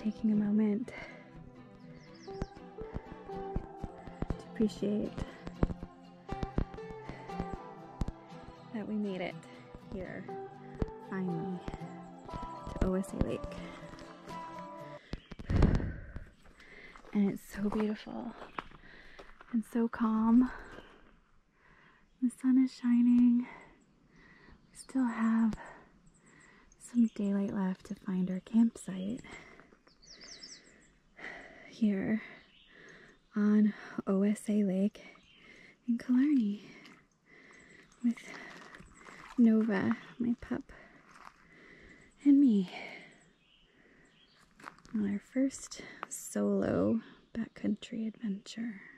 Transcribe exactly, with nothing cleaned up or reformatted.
taking a moment to appreciate that we made it here finally to O S A Lake. And it's so beautiful and so calm. The sun is shining. We still have some daylight left to find our campsite here on O S A Lake in Killarney with Nova, my pup, and me on our first solo backcountry adventure.